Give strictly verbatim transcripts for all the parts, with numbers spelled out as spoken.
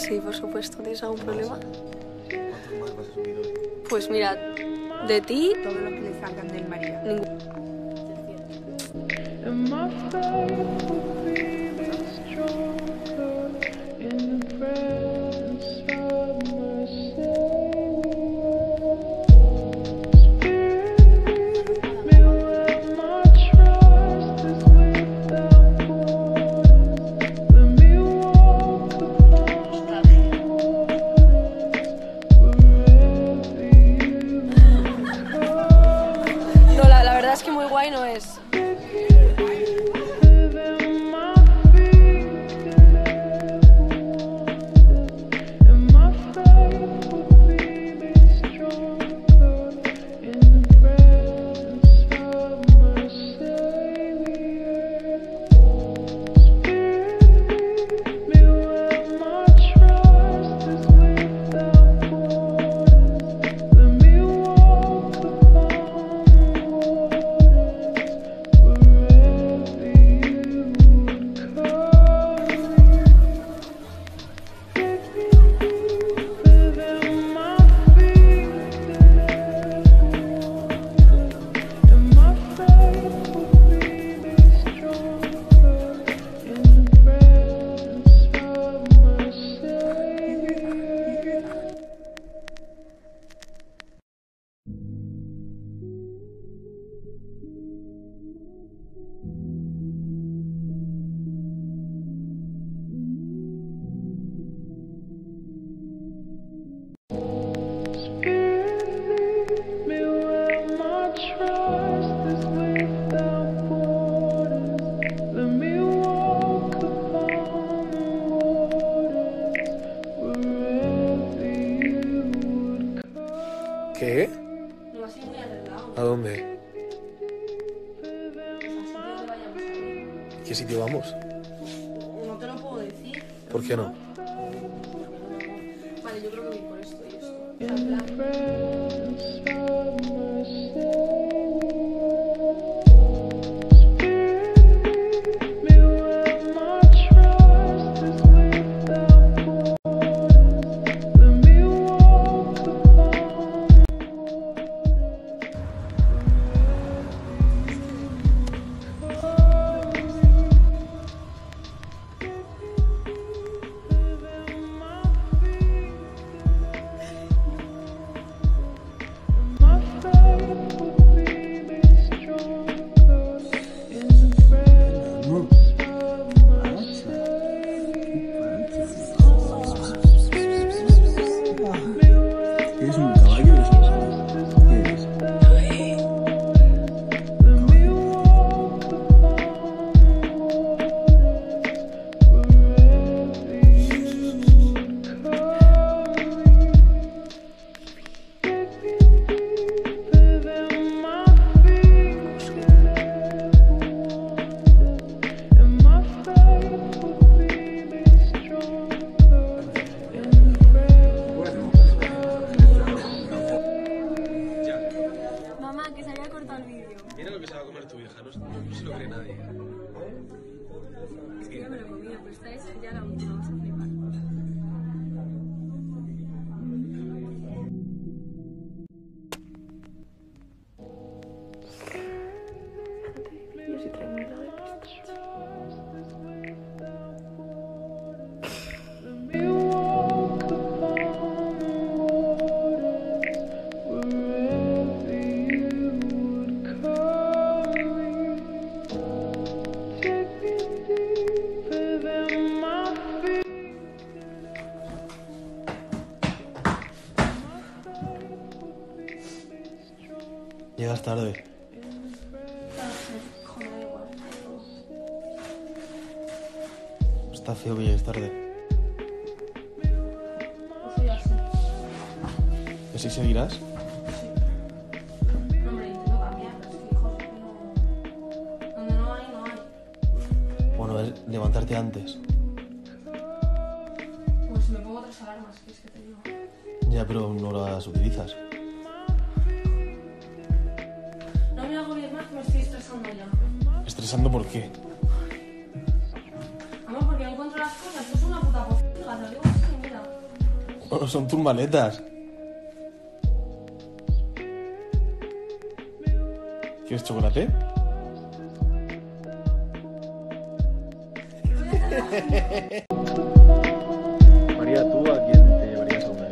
Sí, por supuesto. ¿Tienes algún problema? ¿Cuántos más vas a subir hoy? Pues mira, de ti... Todo lo que le salgan del María. Ningún... No, la, la verdad es que muy guay no es. ¿Qué? No, así muy arreglado. ¿A dónde? Así que vayamos a ir. ¿Qué sitio vamos? No te lo puedo decir. ¿Por qué no? Vale, yo creo que voy por esto y esto. O sea, en plan... ¿Es un caballo? ¿Qué es? Mamá, que se había cortado el vídeo. Mira lo que se va a comer tu hija, no, no se lo cree nadie. Es que ya me lo he comido, pero esta es ya la última, vas a flipar. Yo sí traigo un helado de pistacho. Llegas tarde. Joder, igual. Está feo que llegues tarde. Pues soy así. ¿Y así seguirás? No, hombre, intento cambiar, pero es que hijos, es que no... Donde no hay, no hay. Bueno, es levantarte antes. Pues me pongo tres alarmas, que es que te digo. Ya, pero no las utilizas. No me agobies más, que me estoy estresando ya. ¿Estresando por qué? Vamos, porque no encuentro las cosas, esto es una puta pocilga, te lo digo así, mira. Bueno, son tus maletas. ¿Quieres chocolate? María, ¿tú a quién te llevarías a una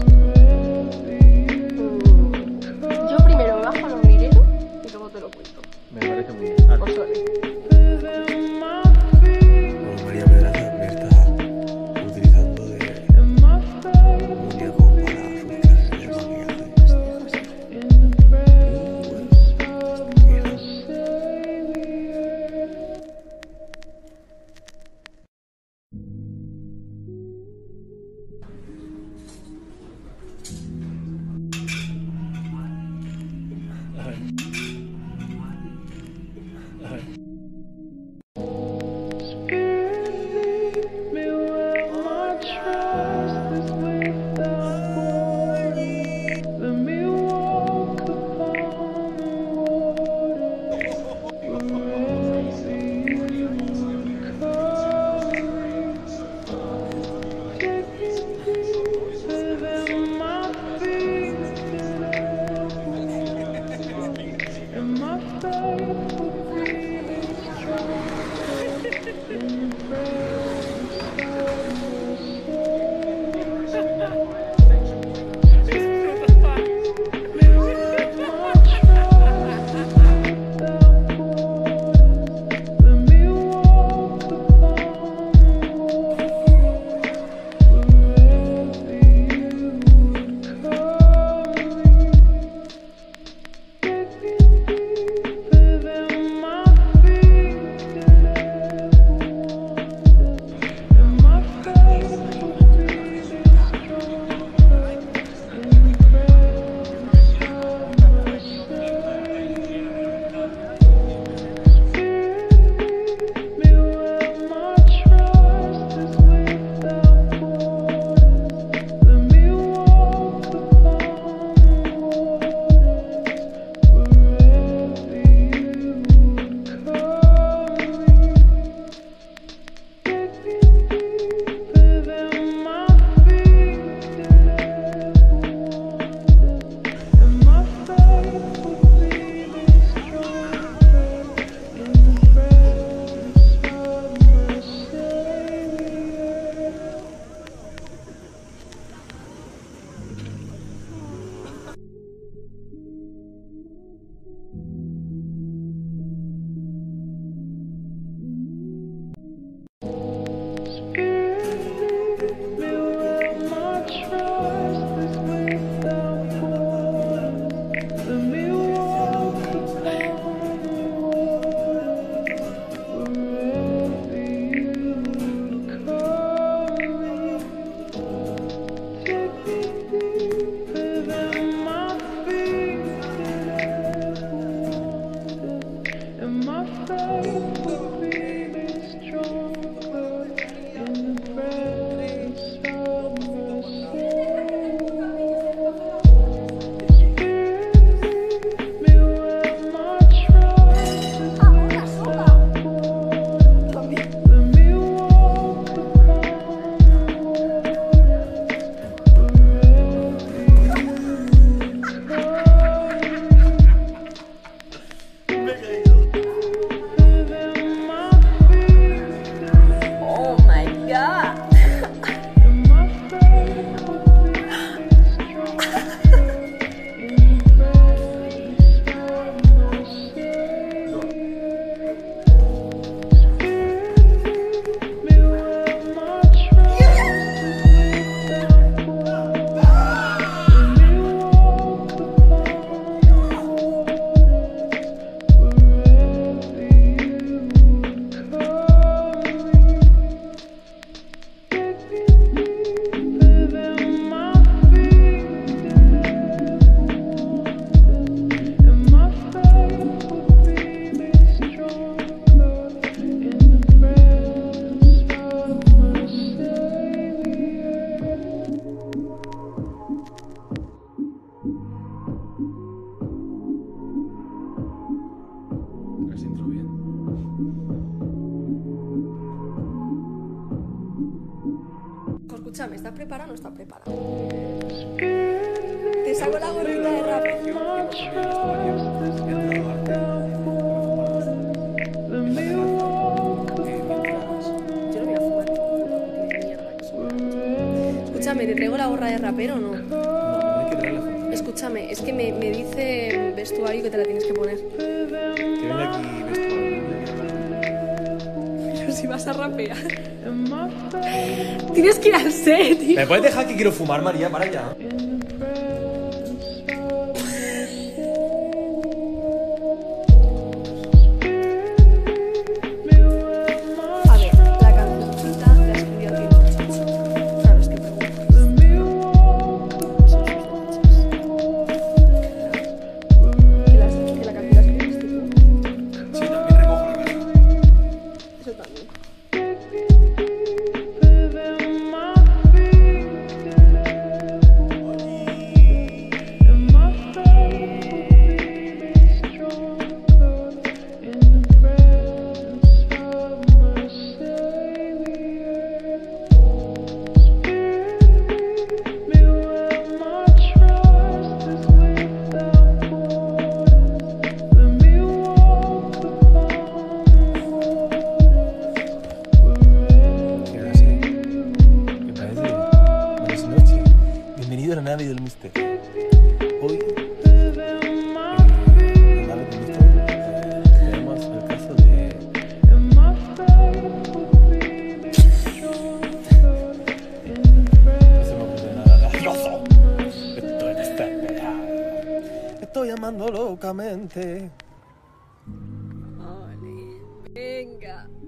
Mm, Yo primero me bajo a los mireros y luego te lo cuento. Me parece muy bien. Ah, Por suerte. Bueno, María Pedraza me está utilizando de muñeco para sus clases de maquillaje. Y bueno, Escúchame, ¿estás preparado o no estás preparado? Te saco la gorrita de rap. Yo no voy a fumar. Escúchame, ¿te traigo la gorra de rapero o no? No, no hay que traer la foto. Escúchame, es que me, me dice el vestuario que te la tienes que poner. Que venga aquí vestuario. Pero si vas a rapear. Tienes que ir al set, tío. ¿Me puedes dejar que quiero fumar, María? Para allá. A ver, la cancioncita la escribió aquí el muchacho. Claro, es que preguntas. Son sus derechos. Que la, que la canción la escribiste tú. Sí, también recojo la casa. Eso también. Bienvenido a la nave del misterio. Hoy, eh, en la nave del misterio, eh, tenemos el caso de... No se me ocurre nada gracioso. Estoy desesperado. Estoy amando locamente. Vale, venga.